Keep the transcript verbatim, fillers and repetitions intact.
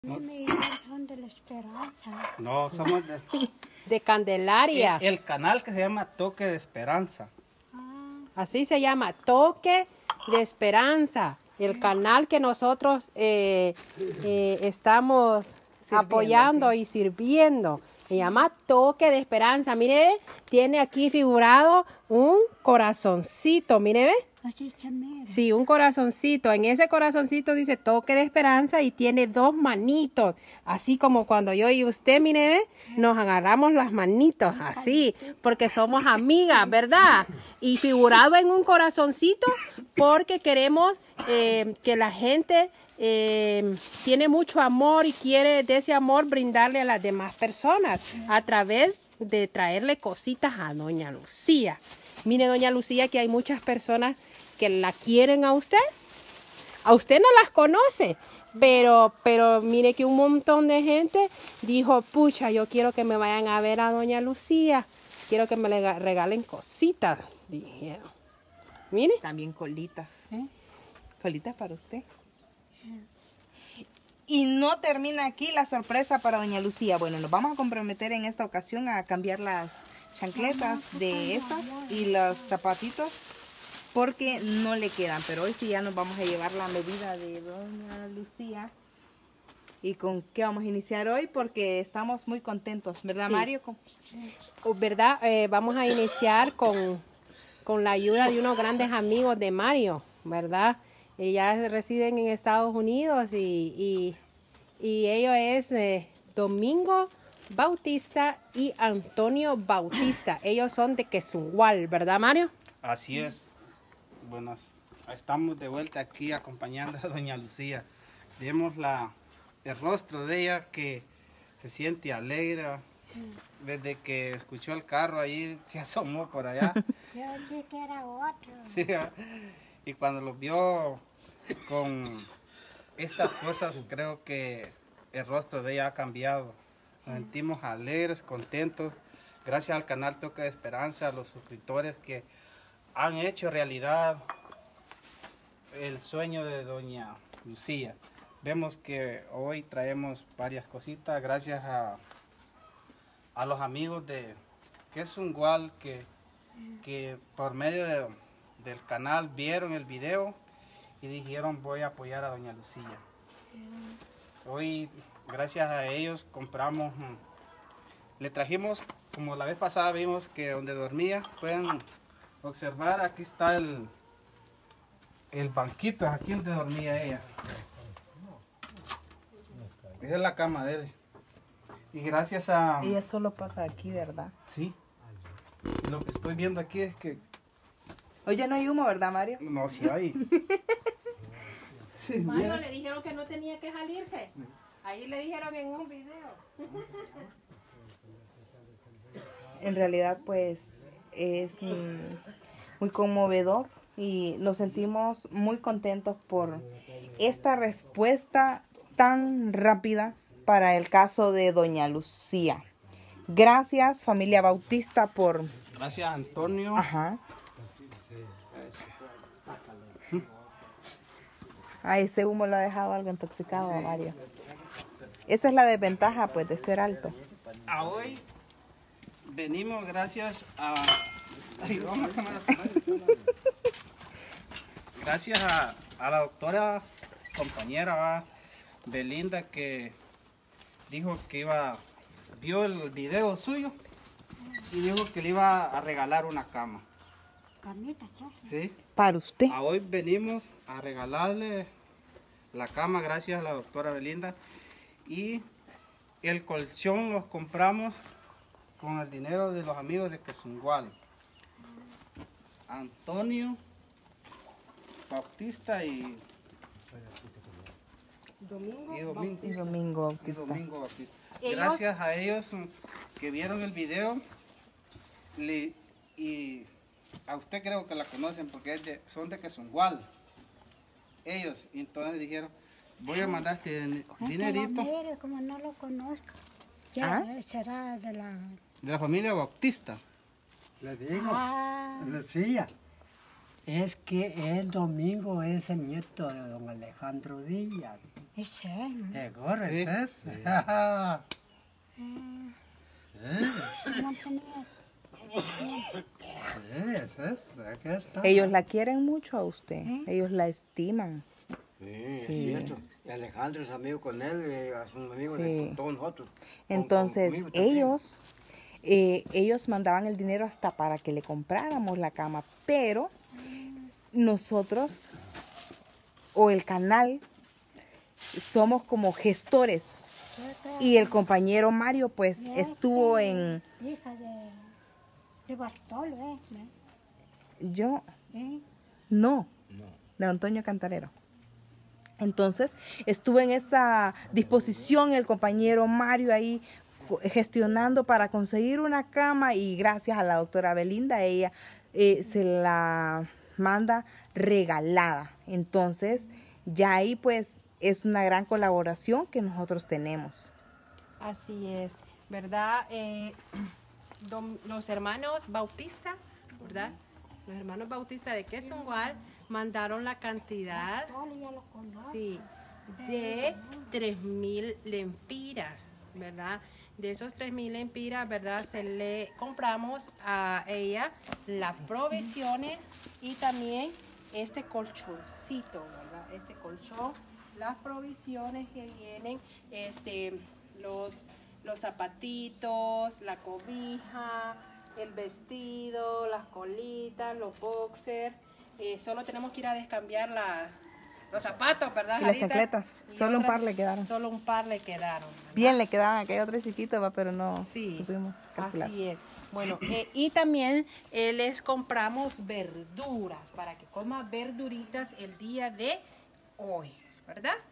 No me dijeron son de la Esperanza. No, somos de, De Candelaria. el, el canal que se llama Toque de Esperanza. Ah, Así se llama, Toque de Esperanza. El canal que nosotros eh, eh, estamos Sirviendo, apoyando sí. y sirviendo. Se llama Toque de Esperanza. Mire, tiene aquí figurado un corazoncito. Mire, ve. así se me. Sí, un corazoncito. En ese corazoncito dice Toque de Esperanza y tiene dos manitos. Así como cuando yo y usted, mire, ve, nos agarramos las manitos, así, porque somos amigas, ¿verdad? Y figurado en un corazoncito porque queremos eh, que la gente eh, tiene mucho amor y quiere de ese amor brindarle a las demás personas a través de traerle cositas a doña Lucía. Mire, doña Lucía, que hay muchas personas que la quieren a usted. A usted no las conoce, pero, pero mire que un montón de gente dijo, pucha, yo quiero que me vayan a ver a doña Lucía, quiero que me le regalen cositas, dijeron. Mire. También colitas. ¿Eh? Colitas para usted. Y no termina aquí la sorpresa para doña Lucía. Bueno, nos vamos a comprometer en esta ocasión a cambiar las chancletas de estas y los zapatitos porque no le quedan. Pero hoy sí ya nos vamos a llevar la medida de doña Lucía. ¿Y con qué vamos a iniciar hoy? Porque estamos muy contentos, ¿verdad, Sí. Mario? ¿Verdad? Eh, vamos a iniciar con, con la ayuda de unos grandes amigos de Mario, ¿verdad? Ellas residen en Estados Unidos y, y, y ellos es eh, Domingo Bautista y Antonio Bautista. Ellos son de Quesungual, ¿verdad, Mario? Así es. Bueno, estamos de vuelta aquí acompañando a doña Lucía. Vemos la, el rostro de ella que se siente alegre. Desde que escuchó el carro ahí, se asomó por allá. Yo pensé que era otro. Sí, ¿verdad? Y cuando los vio con estas cosas, creo que el rostro de ella ha cambiado. Nos sentimos alegres, contentos. Gracias al canal Toque de Esperanza, a los suscriptores que han hecho realidad el sueño de doña Lucía. Vemos que hoy traemos varias cositas gracias a, a los amigos de Quesungual que, que por medio de, del canal vieron el video y dijeron voy a apoyar a doña Lucía. Hoy gracias a ellos compramos, le trajimos, como la vez pasada vimos que donde dormía, pueden observar, aquí está el, el banquito, aquí donde dormía ella. Esa es la cama de él. Y gracias a... Ella solo pasa aquí, ¿verdad? Sí. Lo que estoy viendo aquí es que... Hoy ya no hay humo, ¿verdad, Mario? No, sí hay. Sí, Mario, mira. le dijeron que no tenía que salirse. Ahí le dijeron en un video. En realidad, pues, es mm, muy conmovedor y nos sentimos muy contentos por esta respuesta tan rápida para el caso de doña Lucía. Gracias, familia Bautista, por... Gracias, Antonio. Ajá. Ah, ese humo lo ha dejado algo intoxicado a Mario. Esa es la desventaja, pues, de ser alto. A hoy venimos gracias a... Ay, vamos a cámara. Gracias a, a la doctora compañera ¿va? Belinda que dijo que iba, vio el video suyo y dijo que le iba a regalar una cama. Carnitas, ¿no? ¿Sí? Para usted. A hoy venimos a regalarle la cama gracias a la doctora Belinda y el colchón los compramos con el dinero de los amigos de Quesungual. Antonio Bautista y Domingo. y Domingo, Y Domingo y Bautista. Domingo Bautista. Ellos- Gracias a ellos mm, que vieron el video le- y a usted creo que la conocen porque es de- son de Quesungual. Ellos, y entonces dijeron, voy a mandar este din- dinerito Mire, como no lo conozco. Ya ¿Ah? eh, será de la... de la familia Bautista. Le digo, Ah, Lucía. Es que el domingo es el nieto de don Alejandro Díaz. Ese, ¿no? Seguro, Sí. es ese. No tenía. Sí, es ese. Aquí está. Ellos la quieren mucho a usted. ¿Eh? Ellos la estiman. Sí, es Sí. cierto. Y Alejandro es amigo con él, eh, son amigos Sí. de con todos nosotros. Con- Entonces, conmigo también. ellos, eh, ellos mandaban el dinero hasta para que le compráramos la cama, pero nosotros o el canal somos como gestores y el compañero Mario pues Yo estuvo soy en, Hija de, de Bartolo, ¿eh? yo ¿Eh? no, No. de Antonio Cantarero. Entonces, estuvo en esa disposición el compañero Mario ahí co- gestionando para conseguir una cama y gracias a la doctora Belinda, ella eh, se la manda regalada. Entonces, ya ahí pues es una gran colaboración que nosotros tenemos. Así es, ¿verdad? Eh, dom- los hermanos Bautista, ¿verdad? Los hermanos Bautista de Quesungual mandaron la cantidad, Bartolo ya lo conozco. sí, de tres mil lempiras, ¿verdad? De esos tres mil lempiras, ¿verdad? Se le compramos a ella las provisiones y también este colchoncito, ¿verdad? Este colchón, las provisiones que vienen, este, los, los zapatitos, la cobija, el vestido, las colitas, los boxers. Eh, solo tenemos que ir a descambiar la- los zapatos, ¿verdad, Y las Jarita? chancletas, Y solo un otras- par le quedaron. Solo un par le quedaron. ¿verdad? Bien le quedaban aquellos otros chiquitos, va, pero no Sí, supimos calcular. así es. Bueno, eh, y también eh, les compramos verduras para que coman verduritas el día de hoy, ¿verdad?